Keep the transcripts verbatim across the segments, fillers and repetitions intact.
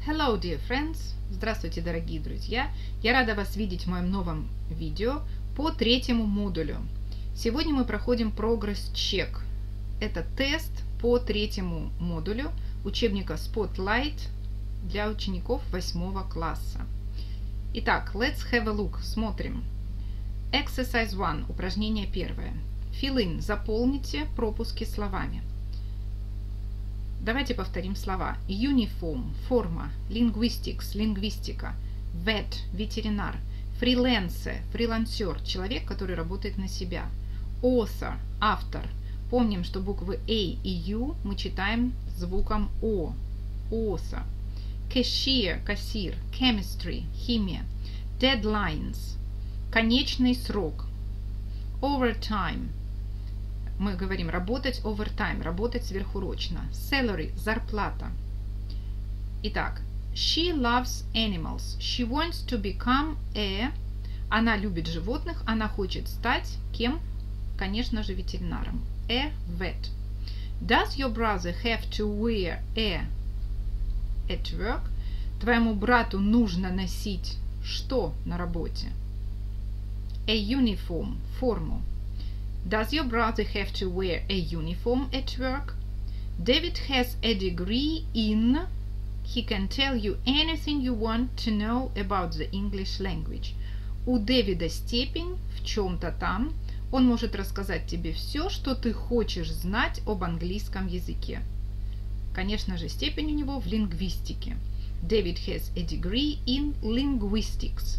Hello, dear friends! Здравствуйте, дорогие друзья! Я рада вас видеть в моем новом видео по третьему модулю. Сегодня мы проходим Progress Check. Это тест по третьему модулю учебника Spotlight для учеников восьмого класса. Итак, let's have a look. Смотрим. Exercise one. Упражнение первое. Fill in. Заполните пропуски словами. Давайте повторим слова. Uniform – форма, linguistics – лингвистика, vet – ветеринар, freelancer – фрилансер, человек, который работает на себя, author – автор. Помним, что буквы A и U мы читаем звуком O. Author. Cashier – кассир, chemistry – химия, deadlines – конечный срок, overtime – мы говорим работать overtime, работать сверхурочно. Salary – зарплата. Итак, she loves animals. She wants to become a... Она любит животных, она хочет стать кем? Конечно же, ветеринаром. A vet. Does your brother have to wear a... at work? Твоему брату нужно носить что на работе? A uniform. Форму. Does your brother have to wear a uniform at work? David has a degree in... He can tell you anything you want to know about the English language. У Дэвида степень в чем-то там. Он может рассказать тебе все, что ты хочешь знать об английском языке. Конечно же, степень у него в лингвистике. David has a degree in linguistics.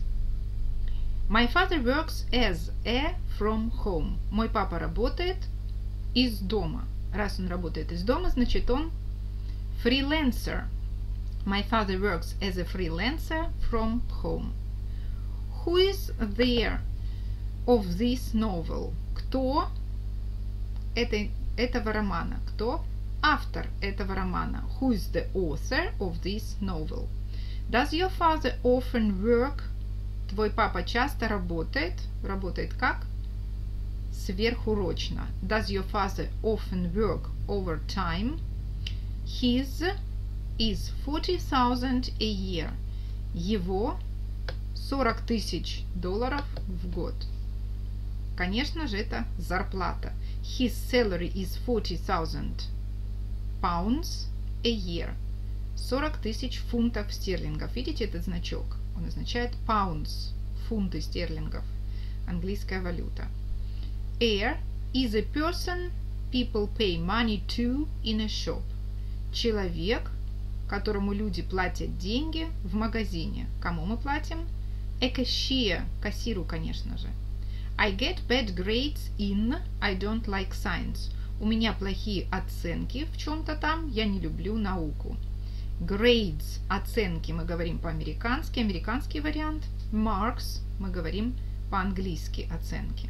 My father works as a from home. Мой папа работает из дома. Раз он работает из дома, значит он freelancer. My father works as a freelancer from home. Who is there of this novel? Кто это, этого романа? Кто автор этого романа? Who is the author of this novel? Does your father often work? Твой папа часто работает. Работает как? Сверхурочно. Does your father often work overtime? His is forty thousand a year. Его сорок тысяч долларов в год. Конечно же, это зарплата. His salary is forty thousand pounds a year. сорок тысяч фунтов стерлингов. Видите этот значок? Он означает pounds, фунты стерлингов, английская валюта. Heir is a person people pay money to in a shop. Человек, которому люди платят деньги в магазине. Кому мы платим? A cashier, кассиру, конечно же. I get bad grades in I don't like science. У меня плохие оценки в чем-то там, я не люблю науку. Grades – оценки, мы говорим по-американски, американский вариант. Marks – мы говорим по-английски оценки.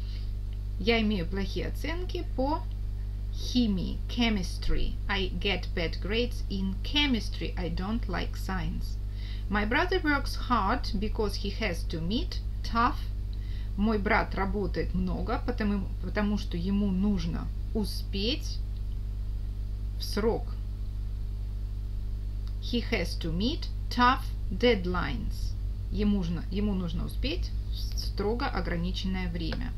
Я имею плохие оценки по химии, chemistry. I get bad grades in chemistry. I don't like science. My brother works hard because he has to meet tough. Мой брат работает много, потому, потому что ему нужно успеть в срок. He has to meet tough deadlines. Ему нужно, ему нужно успеть в строго ограниченное время.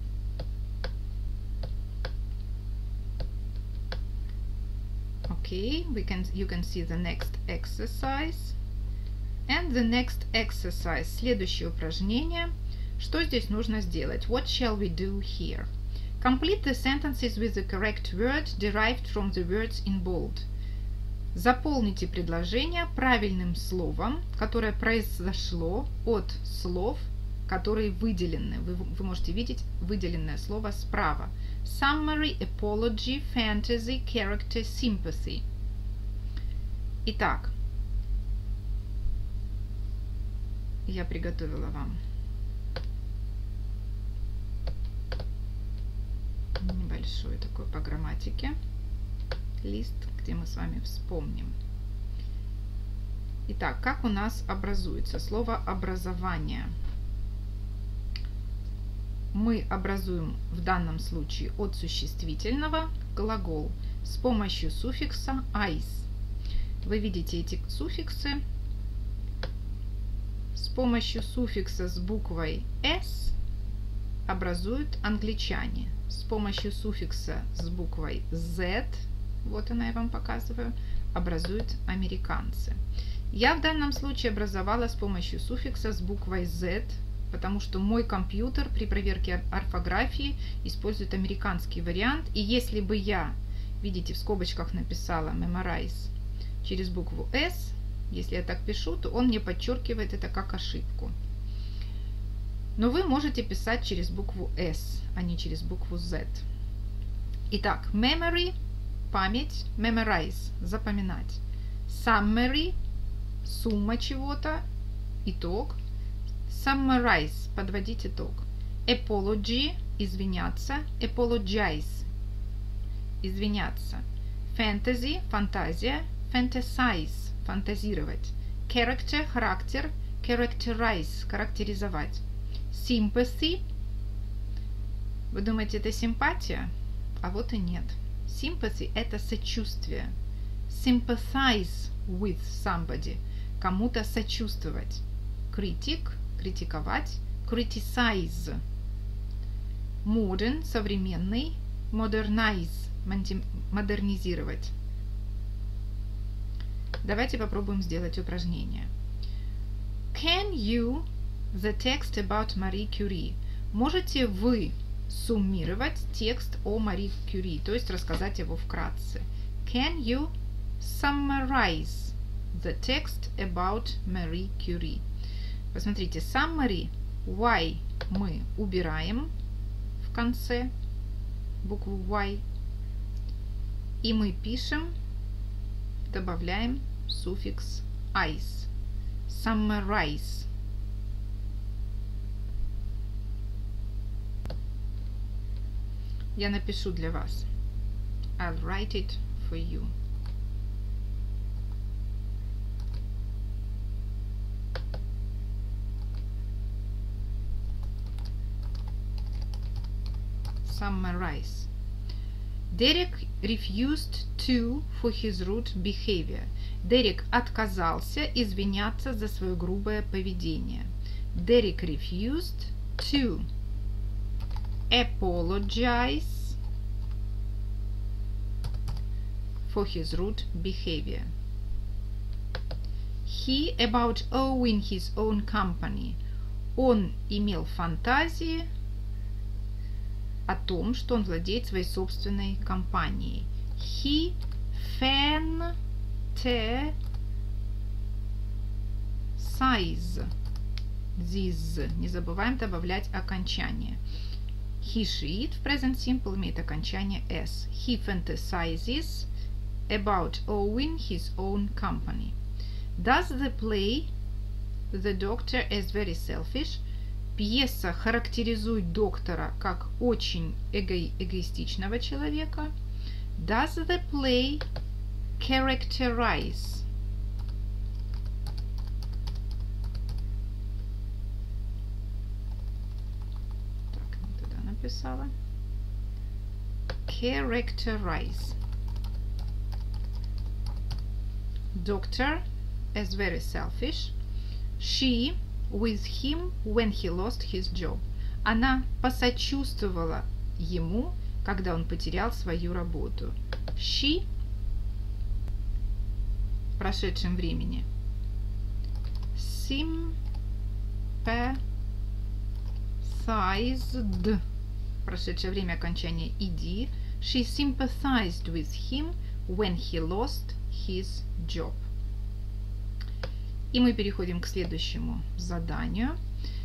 Okay, we can, you can see the next exercise. And the next exercise. Следующее упражнение. Что здесь нужно сделать? What shall we do here? Complete the sentences with the correct word derived from the words in bold. Заполните предложение правильным словом, которое произошло от слов, которые выделены. Вы, вы можете видеть выделенное слово справа. Summary, apology, fantasy, character, sympathy. Итак, я приготовила вам небольшой такой по грамматике лист, где мы с вами вспомним. Итак, как у нас образуется слово образование? Мы образуем в данном случае от существительного глагол с помощью суффикса ais. Вы видите эти суффиксы помощью суффикса с буквой S образуют англичане. С помощью суффикса с буквой Z, вот она я вам показываю, образуют американцы. Я в данном случае образовала с помощью суффикса с буквой Z, потому что мой компьютер при проверке орфографии использует американский вариант. И если бы я, видите, в скобочках написала memorize через букву S, если я так пишу, то он мне подчеркивает это как ошибку. Но вы можете писать через букву S, а не через букву Z. Итак, memory – память, memorize – запоминать. Summary – сумма чего-то, итог. Summarize – подводить итог. Apology – извиняться. Apologize – извиняться. Fantasy – фантазия. Fantasize – фантазировать. Character – характер. Characterize – характеризовать. Sympathy – вы думаете, это симпатия? А вот и нет. Sympathy – это сочувствие. Sympathize with somebody – кому-то сочувствовать. Critic – критиковать. Criticize – modern – современный. Modernize – модернизировать. Давайте попробуем сделать упражнение. Can you the text about Marie Curie? Можете вы суммировать текст о Мари Кюри, то есть рассказать его вкратце. Can you summarize the text about Marie Curie? Посмотрите, summary, Y мы убираем в конце, букву Y, и мы пишем, добавляем суффикс ice. Summarize. Я напишу для вас. I'll write it for you. Summarize. Derek refused to for his rude behavior. Дерек отказался извиняться за свое грубое поведение. Derek refused to apologize for his rude behavior. He about owning his own company. Он имел фантазии о том, что он владеет своей собственной компанией. He fantasize. This. Не забываем добавлять окончание. He, she, it в present simple имеет окончание s. He fantasizes about owning his own company. Does the play the doctor as very selfish? Пьеса характеризует доктора как очень эго- эгоистичного человека. Does the play characterize? Так, не туда написала. Characterize. Doctor as very selfish. She with him when he lost his job. Она посочувствовала ему, когда он потерял свою работу. She в прошедшем времени. Sympathized. Прошедшее время окончание ed. She sympathized with him when he lost his job. И мы переходим к следующему заданию.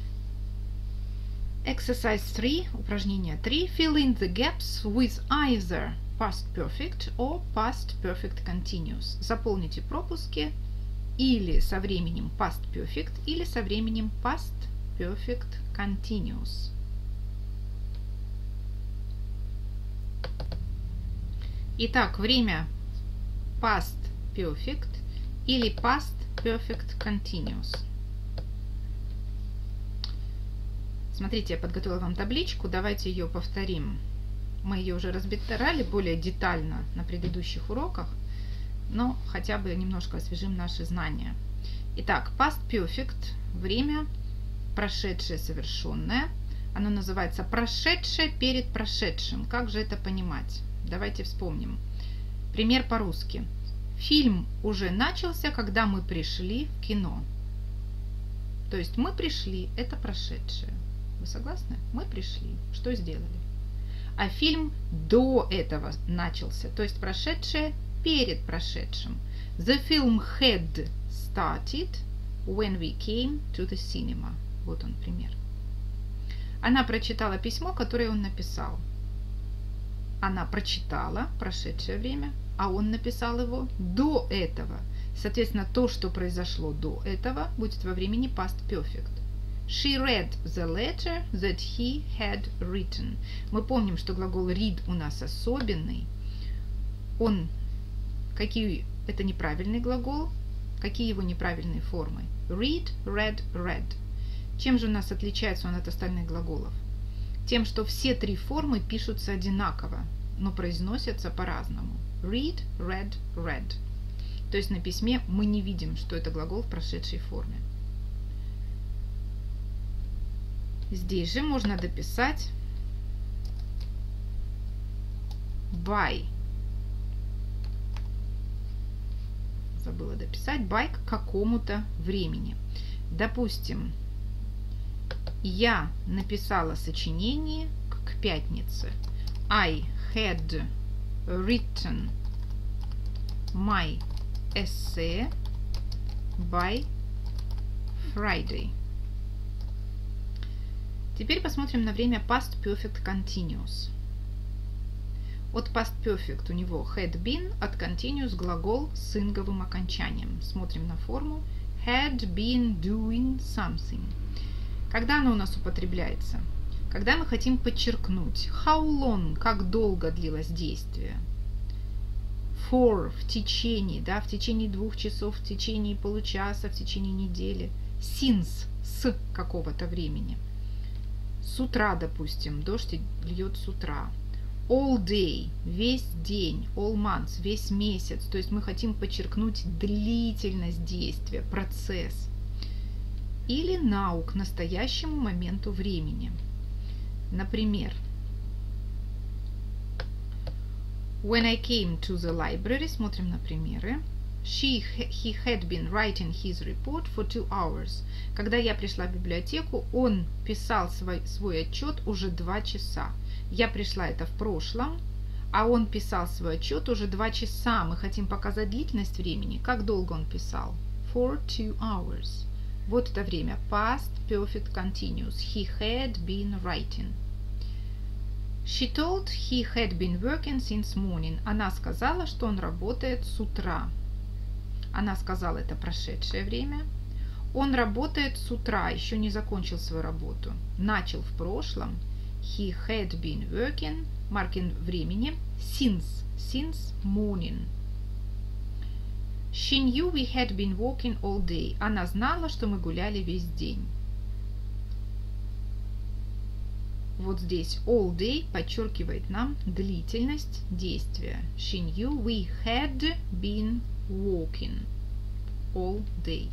Exercise three, упражнение три. Fill in the gaps with either past perfect or past perfect continuous. Заполните пропуски или со временем past perfect, или со временем past perfect continuous. Итак, время past perfect или past perfect continuous. Смотрите, я подготовила вам табличку, давайте ее повторим. Мы ее уже разбирали более детально на предыдущих уроках, но хотя бы немножко освежим наши знания. Итак, past perfect – время прошедшее, совершенное. Оно называется прошедшее перед прошедшим. Как же это понимать? Давайте вспомним. Пример по-русски. Фильм уже начался, когда мы пришли в кино. То есть мы пришли – это прошедшее. Вы согласны? Мы пришли. Что сделали? А фильм до этого начался. То есть прошедшее перед прошедшим. The film had started when we came to the cinema. Вот он пример. Она прочитала письмо, которое он написал. Она прочитала прошедшее время, а он написал его до этого. Соответственно, то, что произошло до этого, будет во времени past perfect. She read the letter that he had written. Мы помним, что глагол read у нас особенный. Он, какие, это неправильный глагол. Какие его неправильные формы? Read, read, read. Чем же у нас отличается он от остальных глаголов? Тем, что все три формы пишутся одинаково, но произносятся по-разному. Read, read, read. То есть на письме мы не видим, что это глагол в прошедшей форме. Здесь же можно дописать by. Забыла дописать by к какому-то времени. Допустим, я написала сочинение к пятнице. I had written my essay by Friday. Теперь посмотрим на время past perfect continuous. От past perfect у него had been, от continuous глагол с инговым окончанием. Смотрим на форму had been doing something. Когда оно у нас употребляется? Когда мы хотим подчеркнуть how long, как долго длилось действие. For, в течение, да, в течение двух часов, в течение получаса, в течение недели. Since, с какого-то времени. С утра, допустим, дождь льет с утра. All day, весь день. All months, весь месяц. То есть мы хотим подчеркнуть длительность действия, процесс. Или now, к настоящему моменту времени. Например, when I came to the library, смотрим на примеры. She, he had been writing his report for two hours. Когда я пришла в библиотеку, он писал свой, свой отчет уже два часа. Я пришла это в прошлом, а он писал свой отчет уже два часа. Мы хотим показать длительность времени. Как долго он писал? For two hours. Вот это время. Past perfect continuous. He had been writing. She told he had been working since morning. Она сказала, что он работает с утра. Она сказала, это прошедшее время. Он работает с утра, еще не закончил свою работу. Начал в прошлом. He had been working, маркин времени, since, since morning. She knew we had been walking all day. Она знала, что мы гуляли весь день. Вот здесь all day подчеркивает нам длительность действия. She knew we had been walking all day.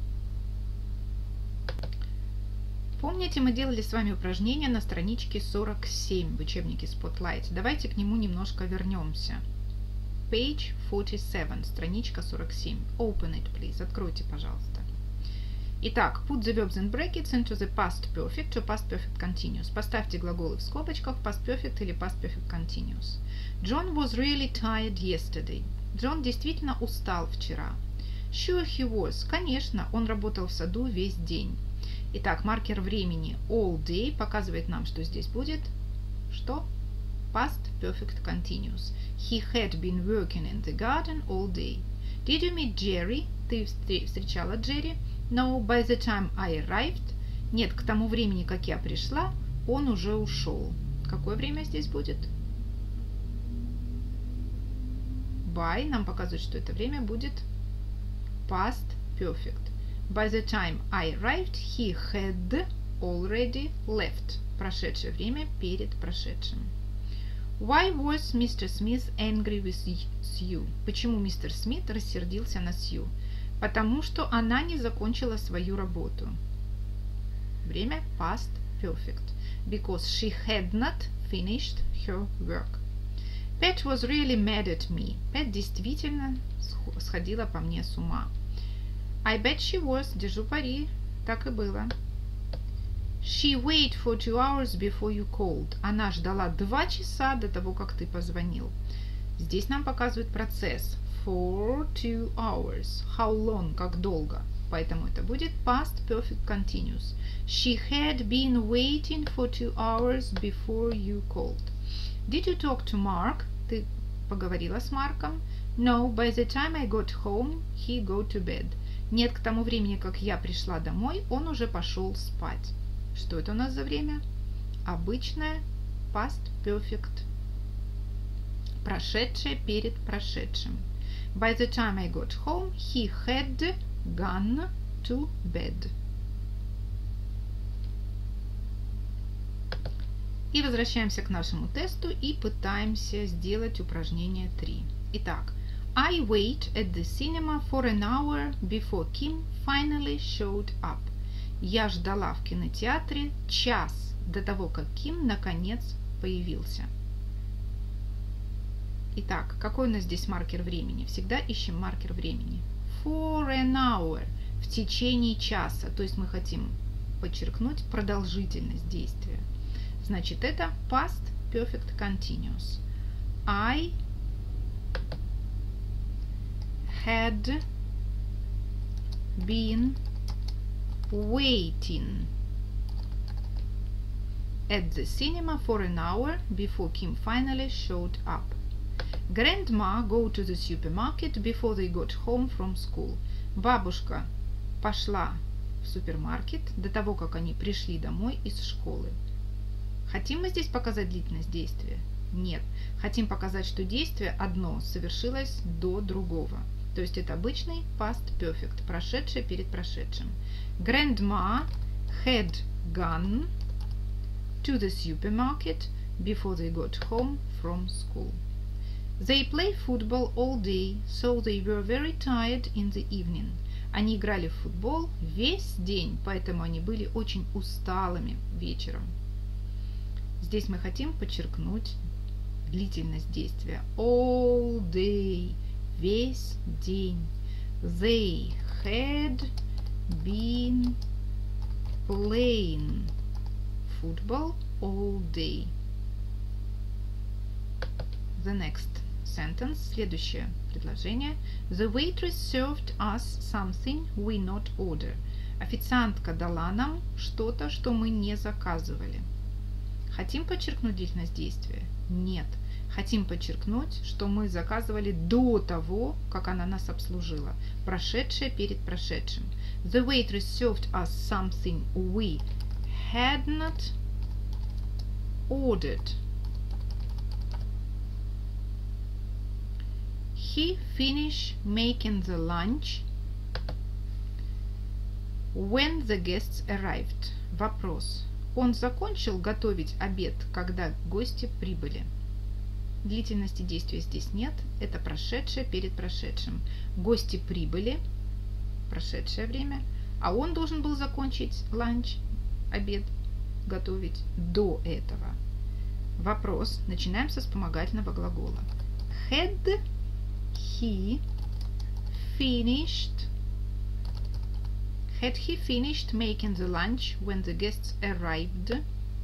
Помните, мы делали с вами упражнение на страничке сорок семь в учебнике Spotlight. Давайте к нему немножко вернемся. Page forty-seven, страничка сорок семь. Open it, please. Откройте, пожалуйста. Итак, put the verbs in brackets into the past perfect or past perfect continuous. Поставьте глаголы в скобочках past perfect или past perfect continuous. John was really tired yesterday. Джон действительно устал вчера. Sure he was. Конечно, он работал в саду весь день. Итак, маркер времени all day показывает нам, что здесь будет что? Past perfect continuous. He had been working in the garden all day. Did you meet Jerry? Ты встречала Джерри? No, by the time I arrived. Нет, к тому времени, как я пришла, он уже ушел. Какое время здесь будет? By нам показывает, что это время будет past perfect. By the time I arrived, he had already left. Прошедшее время перед прошедшим. Why was мистер Smith angry with you? Почему мистер Смит рассердился на Сью? Потому что она не закончила свою работу. Время past perfect. Because she had not finished her work. Pat was really mad at me. Pat действительно сходила по мне с ума. I bet she was. Держу пари. Так и было. She waited for two hours before you called. Она ждала два часа до того, как ты позвонил. Здесь нам показывает процесс. For two hours. How long? Как долго? Поэтому это будет past perfect continuous. She had been waiting for two hours before you called. Did you talk to Mark? Ты поговорила с Марком? No, by the time I got home, he go to bed. Нет, к тому времени, как я пришла домой, он уже пошел спать. Что это у нас за время? Обычное past perfect. Прошедшее перед прошедшим. By the time I got home, he had gone to bed. И возвращаемся к нашему тесту и пытаемся сделать упражнение три. Итак, I wait at the cinema for an hour before Kim finally showed up. Я ждала в кинотеатре час до того, как Ким наконец появился. Итак, какой у нас здесь маркер времени? Всегда ищем маркер времени. For an hour. В течение часа. То есть мы хотим подчеркнуть продолжительность действия. Значит, это past perfect continuous. I had been waiting at the cinema for an hour before Kim finally showed up. Grandma go to the supermarket before they got home from school. Бабушка пошла в супермаркет до того, как они пришли домой из школы. Хотим мы здесь показать длительность действия? Нет. Хотим показать, что действие одно совершилось до другого. То есть это обычный past perfect, прошедшее перед прошедшим. Grandma had gone to the supermarket before they got home from school. They play football all day, so they were very tired in the evening. Они играли в футбол весь день, поэтому они были очень усталыми вечером. Здесь мы хотим подчеркнуть длительность действия. All day. Весь день. They had been playing football all day. The next sentence. Следующее предложение. The waitress served us something we not order. Официантка дала нам что-то, что мы не заказывали. Хотим подчеркнуть длительность действия? Нет. Хотим подчеркнуть, что мы заказывали до того, как она нас обслужила. Прошедшее перед прошедшим. The waitress served us something we had not ordered. He finished making the lunch when the guests arrived. Вопрос. Он закончил готовить обед, когда гости прибыли. Длительности действия здесь нет. Это прошедшее перед прошедшим. Гости прибыли. Прошедшее время. А он должен был закончить ланч, обед, готовить до этого. Вопрос. Начинаем со вспомогательного глагола. Had he finished Had he finished making the lunch when the guests arrived?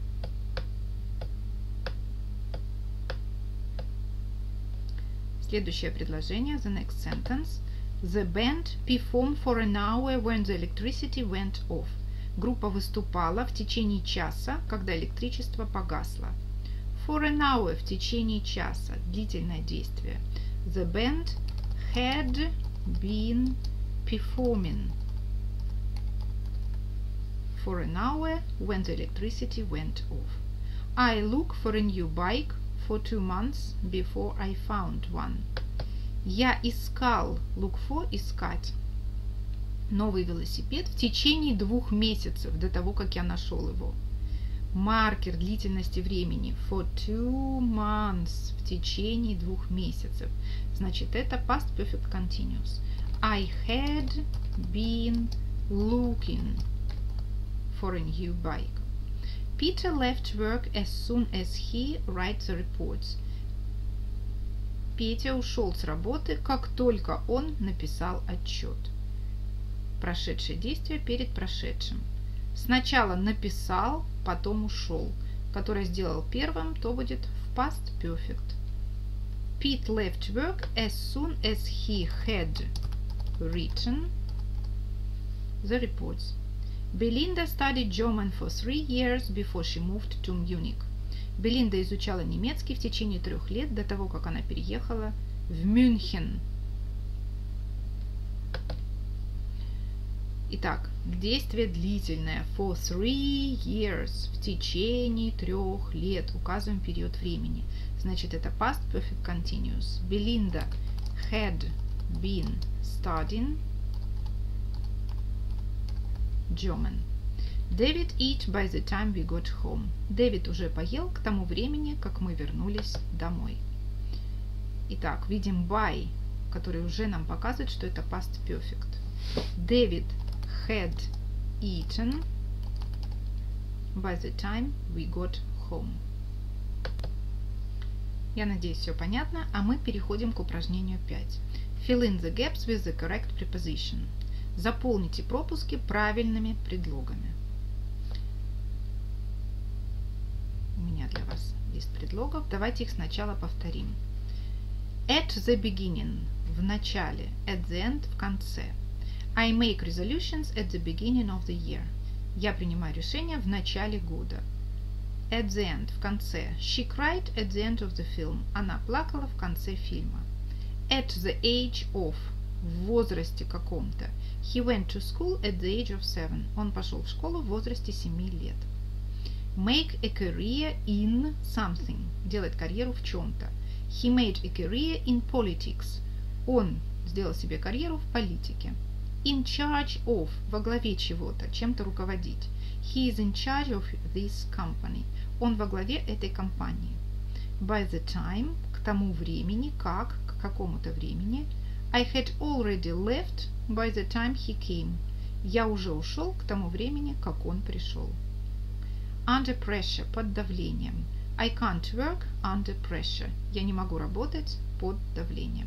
Следующее предложение, the next sentence. The band performed for an hour when the electricity went off. Группа выступала в течение часа, когда электричество погасло. For an hour, в течение часа, длительное действие. The band had been performing for an hour when the electricity went off. I looked for a new bike for two months before I found one. Я искал, look for, искать, новый велосипед в течение двух месяцев до того, как я нашел его. Маркер длительности времени for two months, в течение двух месяцев. Значит, это past perfect continuous. I had been looking for a new bike. Peter left work as soon as he writes the reports. Петя ушел с работы, как только он написал отчет. Прошедшее действие перед прошедшим. Сначала написал, потом ушел. Который сделал первым, то будет в past perfect. Pete left work as soon as he had written the reports. Belinda studied German for three years before she moved to Munich. Белинда изучала немецкий в течение трех лет до того, как она переехала в Мюнхен. Итак, действие длительное. For three years. В течение трех лет. Указываем период времени. Значит, это past perfect continuous. Belinda had been studying German. David ate by the time we got home. Дэвид уже поел к тому времени, как мы вернулись домой. Итак, видим by, который уже нам показывает, что это past perfect. David had eaten by the time we got home. Я надеюсь, все понятно, а мы переходим к упражнению пять. Fill in the gaps with the correct preposition. Заполните пропуски правильными предлогами. У меня для вас лист предлогов. Давайте их сначала повторим. At the beginning – в начале, at the end – в конце. I make resolutions at the beginning of the year. Я принимаю решения в начале года. At the end – в конце. She cried at the end of the film. Она плакала в конце фильма. At the age of – в возрасте каком-то. He went to school at the age of seven. Он пошел в школу в возрасте семи лет. Make a career in something. Делать карьеру в чем-то. He made a career in politics. Он сделал себе карьеру в политике. In charge of. Во главе чего-то. Чем-то руководить. He is in charge of this company. Он во главе этой компании. By the time. К тому времени. Как. К какому-то времени. I had already left by the time he came. Я уже ушел к тому времени, как он пришел. Under pressure, под давлением. I can't work under pressure. Я не могу работать под давлением.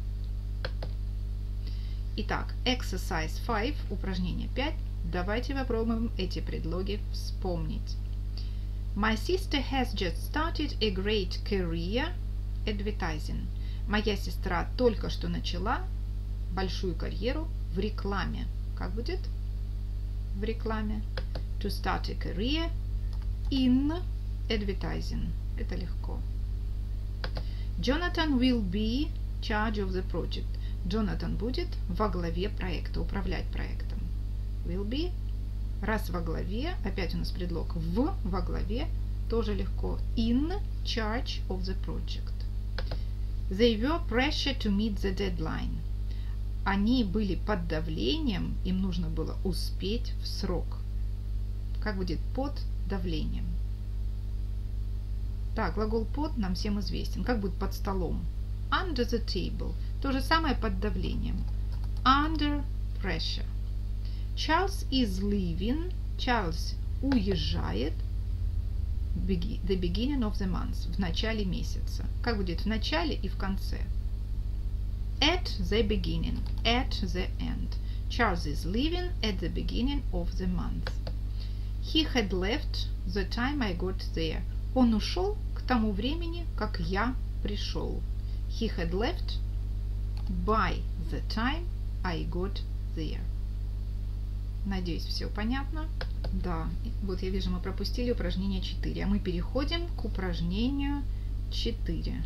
Итак, exercise five, упражнение пять. Давайте попробуем эти предлоги вспомнить. My sister has just started a great career advertising. Моя сестра только что начала большую карьеру в рекламе. Как будет в рекламе? To start a career in advertising. Это легко. Jonathan will be charge of the project. Джонатан будет во главе проекта, управлять проектом. Will be. Раз во главе, опять у нас предлог в, во главе, тоже легко. In charge of the project. They were pressure to meet the deadline. Они были под давлением, им нужно было успеть в срок. Как будет под давлением? Так, глагол под нам всем известен. Как будет под столом? Under the table. То же самое под давлением. Under pressure. Charles is leaving. Чарльз уезжает. The beginning of the month. В начале месяца. Как будет в начале и в конце? At the beginning. At the end. Charles is leaving at the beginning of the month. He had left the time I got there. Он ушел к тому времени, как я пришел. He had left by the time I got there. Надеюсь, все понятно. Да, вот я вижу, мы пропустили упражнение четыре, а мы переходим к упражнению четыре.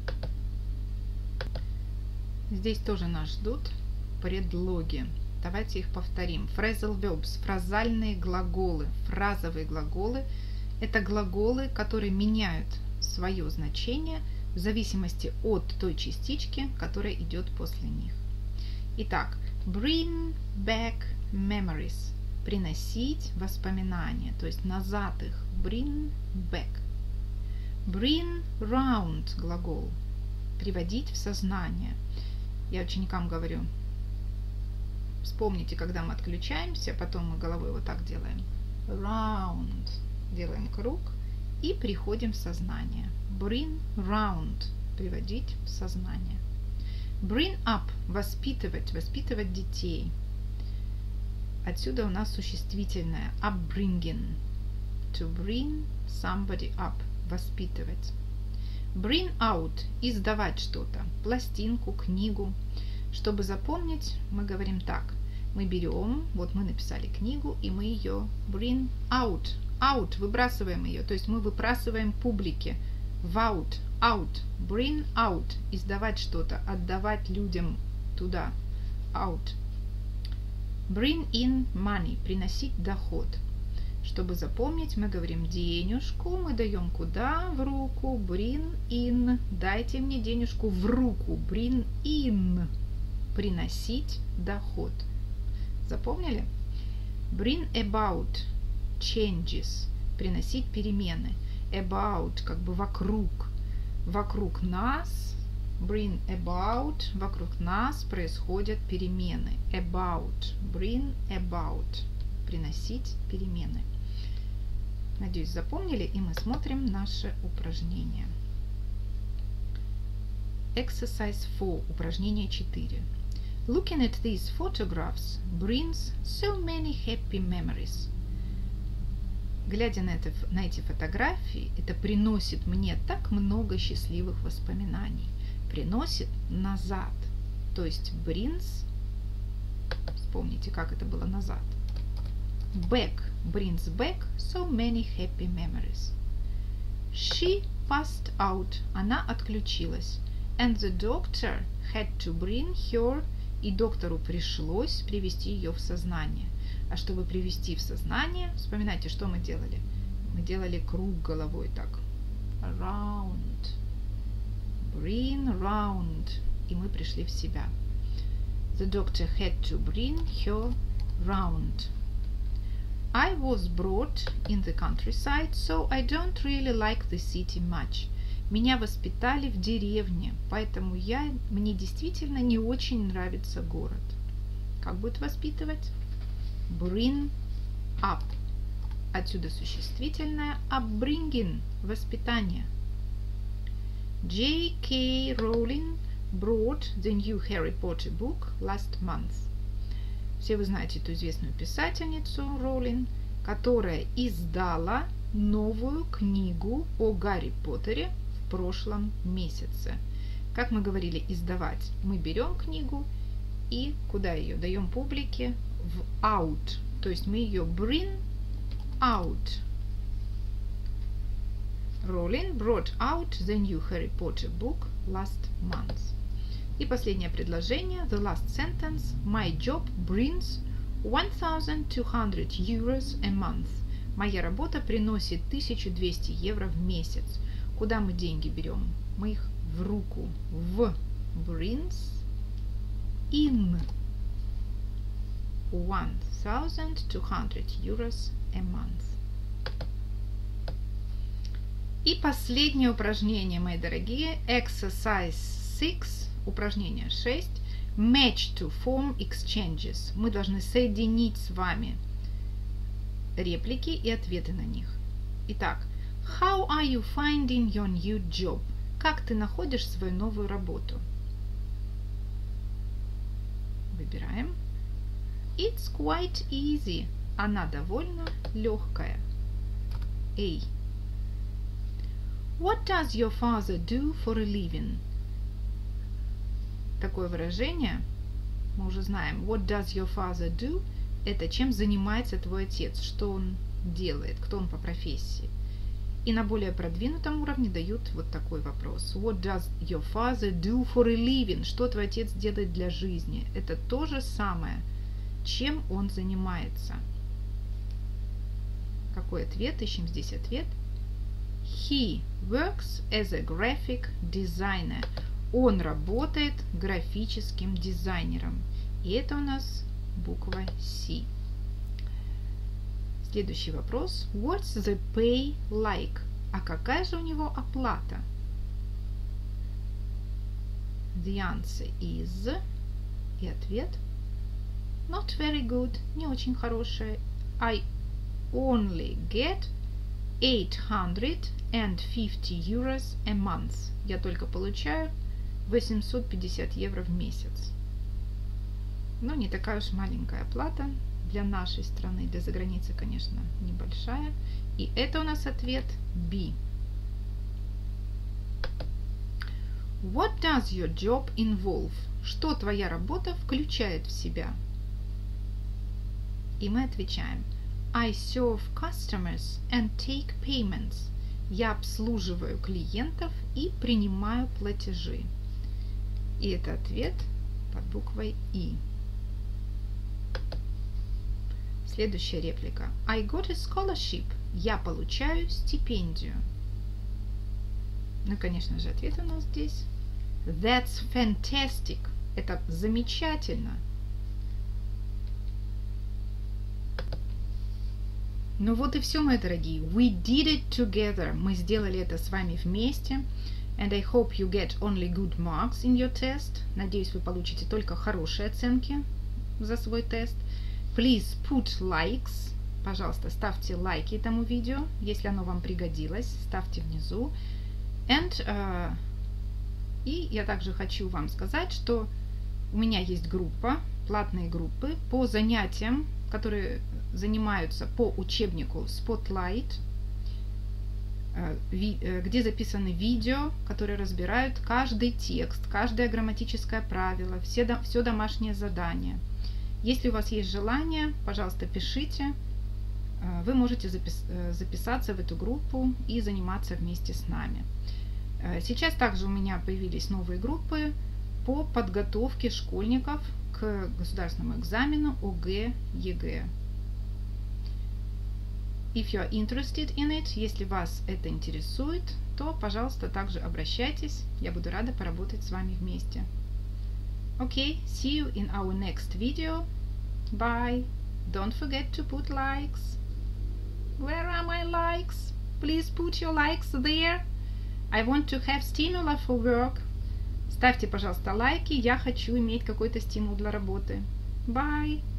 Здесь тоже нас ждут предлоги. Давайте их повторим. Phrasal verbs, фразальные глаголы, фразовые глаголы. Это глаголы, которые меняют свое значение в зависимости от той частички, которая идет после них. Итак, bring back memories. Приносить воспоминания, то есть назад их. Bring back. Bring round глагол. Приводить в сознание. Я ученикам говорю, Вспомните, когда мы отключаемся, потом мы головой вот так делаем. Round. Делаем круг и приходим в сознание. Bring round. Приводить в сознание. Bring up. Воспитывать. Воспитывать детей. Отсюда у нас существительное. Upbringing. To bring somebody up. Воспитывать. Bring out. Издавать что-то. Пластинку, книгу. Чтобы запомнить, мы говорим так. Мы берем, вот мы написали книгу, и мы ее bring out. Out. Выбрасываем ее. То есть мы выбрасываем публике. В out. Out. Bring out. Издавать что-то. Отдавать людям туда. Out. Bring in money. Приносить доход. Чтобы запомнить, мы говорим денежку. Мы даем куда? В руку. Bring in. Дайте мне денежку в руку. Bring in. Приносить доход. Запомнили? Bring about. Changes. Приносить перемены. About. Как бы вокруг. Вокруг нас. Bring about. Вокруг нас происходят перемены. About. Bring about. Приносить перемены. Надеюсь, запомнили, и мы смотрим наше упражнение. Exercise four. Упражнение четыре. Looking at these photographs brings so many happy memories. Глядя на, это, на эти фотографии, это приносит мне так много счастливых воспоминаний. Приносит назад. То есть brings, вспомните, как это было назад. Back, brings back so many happy memories. She passed out, она отключилась. And the doctor had to bring her, и доктору пришлось привести ее в сознание. А чтобы привести в сознание, вспоминайте, что мы делали. Мы делали круг головой так. Round. Bring round. И мы пришли в себя. The doctor had to bring her round. I was brought in the countryside, so I don't really like the city much. Меня воспитали в деревне, поэтому я, мне действительно не очень нравится город. Как будет воспитывать? Bring up. Отсюда существительное upbringing, воспитание. Джей Кей Rowling brought the new Harry Potter book last month. Все вы знаете эту известную писательницу Роулинг, которая издала новую книгу о Гарри Поттере в прошлом месяце. Как мы говорили, издавать. Мы берем книгу и куда ее даем публике? В out. То есть мы ее bring out. Rowling brought out the new Harry Potter book last month. И последнее предложение. The last sentence. My job brings one thousand two hundred euros a month. Моя работа приносит тысячу двести евро в месяц. Куда мы деньги берем? Мы их в руку. В. Brings in one thousand two hundred euros a month. И последнее упражнение, мои дорогие. Exercise six. Упражнение шесть. Match to form exchanges. Мы должны соединить с вами реплики и ответы на них. Итак, how are you finding your new job? Как ты находишь свою новую работу? Выбираем. It's quite easy. Она довольно легкая. A. What does your father do for a living? Такое выражение мы уже знаем. What does your father do? Это чем занимается твой отец, что он делает, кто он по профессии. И на более продвинутом уровне дают вот такой вопрос. What does your father do for a living? Что твой отец делает для жизни? Это то же самое. Чем он занимается? Какой ответ? Ищем здесь ответ. He works as a graphic designer. Он работает графическим дизайнером. И это у нас буква C. Следующий вопрос. What's the pay like? А какая же у него оплата? The answer is. И ответ. Not very good, не очень хорошая. I only get eight hundred fifty euros a month. Я только получаю восемьсот пятьдесят евро в месяц. Но не такая уж маленькая плата. Для нашей страны, для заграницы, конечно, небольшая. И это у нас ответ B. What does your job involve? Что твоя работа включает в себя? И мы отвечаем I serve customers and take payments. Я обслуживаю клиентов и принимаю платежи. И это ответ под буквой И. Следующая реплика. I got a scholarship. Я получаю стипендию. Ну, конечно же, ответ у нас здесь. That's fantastic. Это замечательно. Ну вот и все, мои дорогие. We did it together. Мы сделали это с вами вместе. And I hope you get only good marks in your test. Надеюсь, вы получите только хорошие оценки за свой тест. Please put likes. Пожалуйста, ставьте лайки этому видео, если оно вам пригодилось. Ставьте внизу. And, uh, и я также хочу вам сказать, что у меня есть группа, платные группы по занятиям, которые занимаются по учебнику Spotlight, где записаны видео, которые разбирают каждый текст, каждое грамматическое правило, все, все домашние задания. Если у вас есть желание, пожалуйста, пишите. Вы можете запис, записаться в эту группу и заниматься вместе с нами. Сейчас также у меня появились новые группы по подготовке школьников к государственному экзамену ОГЭ, ЕГЭ. If you are interested in it, если вас это интересует, то, пожалуйста, также обращайтесь. Я буду рада поработать с вами вместе. Okay, see you in our next video. Bye. Don't forget to put likes. Where are my likes? Please put your likes there. I want to have stimulus for work. Ставьте, пожалуйста, лайки. Я хочу иметь какой-то стимул для работы. Bye.